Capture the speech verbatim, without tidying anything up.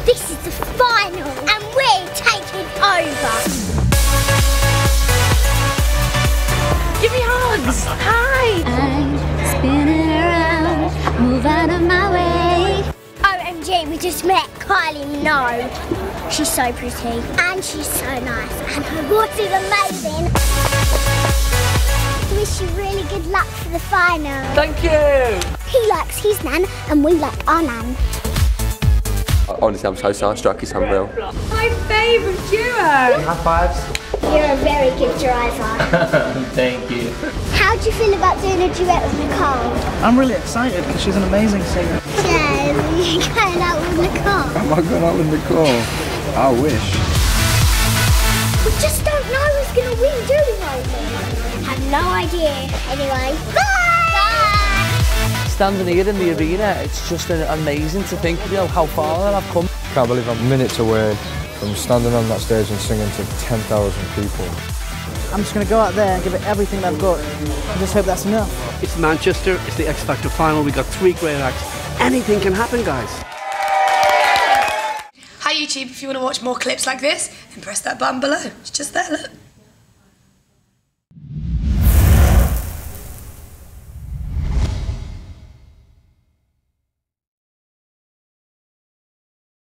This is the final, and we're taking over. Give me hugs. Hi. I'm spinning around, move out of my way. O M G, we just met Kylie Minogue. She's so pretty, and she's so nice, and her voice is amazing. Wish you really good luck for the final. Thank you. He likes his nan, and we like our nan. Honestly, I'm so starstruck, it's unreal. My favourite duo. High fives. You're a very good driver. Thank you. How do you feel about doing a duet with Nicole? I'm really excited because she's an amazing singer. Jez, are you going out with Nicole? Am I going out with Nicole? I wish. We just don't know who's going to win, do we, Rosie? Have no idea. Anyway, bye! Bye! Standing here in the arena, it's just amazing to think, you know, how far I've come. Can't believe I'm minutes away from standing on that stage and singing to ten thousand people. I'm just going to go out there and give it everything that I've got. I just hope that's enough. It's Manchester, it's the X Factor final. We got three great acts. Anything can happen, guys. Hi YouTube, if you want to watch more clips like this, then press that button below. It's just there, look.